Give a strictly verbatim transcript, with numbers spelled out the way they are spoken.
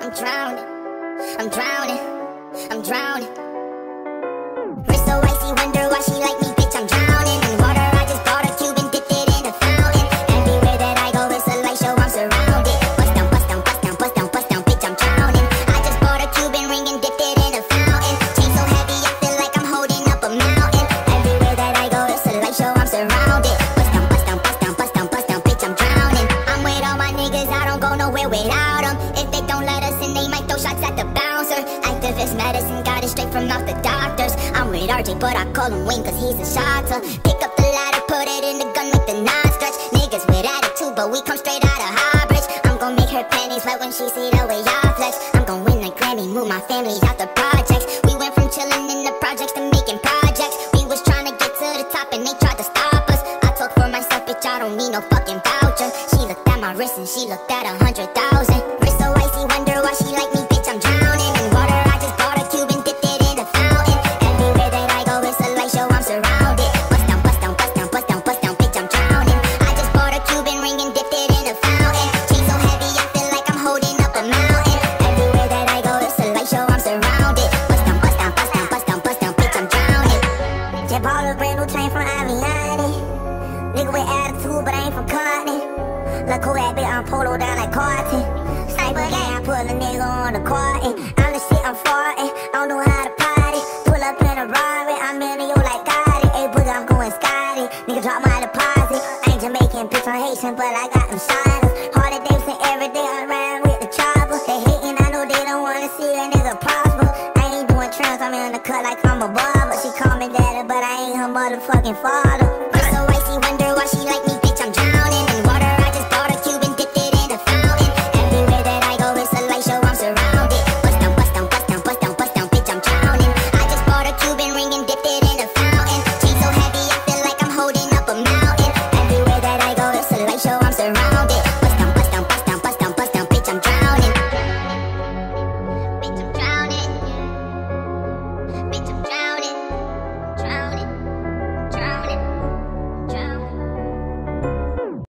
I'm drowning, I'm drowning, I'm drowning. Wrist so icy, wonder why she like me, bitch, I'm drowning. In water, I just bought a cube and dipped it in the fountain. Everywhere that I go, it's a light show, I'm surrounded. Bust down, bust down, bust down, bust down, bust down, bitch, I'm drowning. I just bought a Cuban ring and dipped it in the fountain. Chain so heavy, I feel like I'm holding up a mountain. Everywhere that I go, it's a light show, I'm surrounded. Bust down, bust down, bust down, bust down, bust down, bitch, I'm drowning. I'm with all my niggas, I don't go nowhere without them. If they don't let us in, they might throw shots at the bouncer. Activist medicine, got it straight from out the doctors. I'm with R J, but I call him Wayne, cause he's a shotter. Pick up the ladder, put it in the gun, make the knot stretch. Niggas with attitude, but we come straight out of Highbridge. I'm gon' make her panties wet when she see the way I flex. I'm gon' win the Grammy, move my family out the projects. We went from chillin' in the projects to making projects. We was tryna get to the top and they tried to stop us. I talk for myself, bitch, I don't need no fucking voucher. She looked at my wrist and she looked at a hundred thousand. Wrist so icy, wonder why she like me, bitch, I'm drowning. In water, I just bought a cube and dipped it in the fountain. Everywhere that I go, it's a light show, I'm surrounded. Bust down, bust down, bust down, bust down, bust down, bitch, I'm drowning. I just bought a Cuban ring and dipped it in the fountain. Chain so heavy, I feel like I'm holding up a mountain. Everywhere that I go, it's a light show, I'm surrounded. Bust down, bust down, bust down, bust down, bust down, bitch, I'm drowning. Just bought a brand new chain from Aviani. Nigga with attitude, but I ain't from Courtney. Look who that bitch, I'm polo down like Carton. Sniper gang, I put a nigga on the Carton. I'm the shit, I'm farting, I don't know how to party. Pull up in a Rari, I'm in you like Gotti. Hey, boogie, I'm going Scotty. Nigga, drop my deposit. I ain't Jamaican, bitch, I'm Haitian, but I got them shiners. Harley Davidson every day, I'm riding with the chopper. They hating, I know they don't wanna see a nigga prosper. I ain't doing trends, I'm in the cut like I'm a barber. She call me daddy, but I ain't her motherfucking father.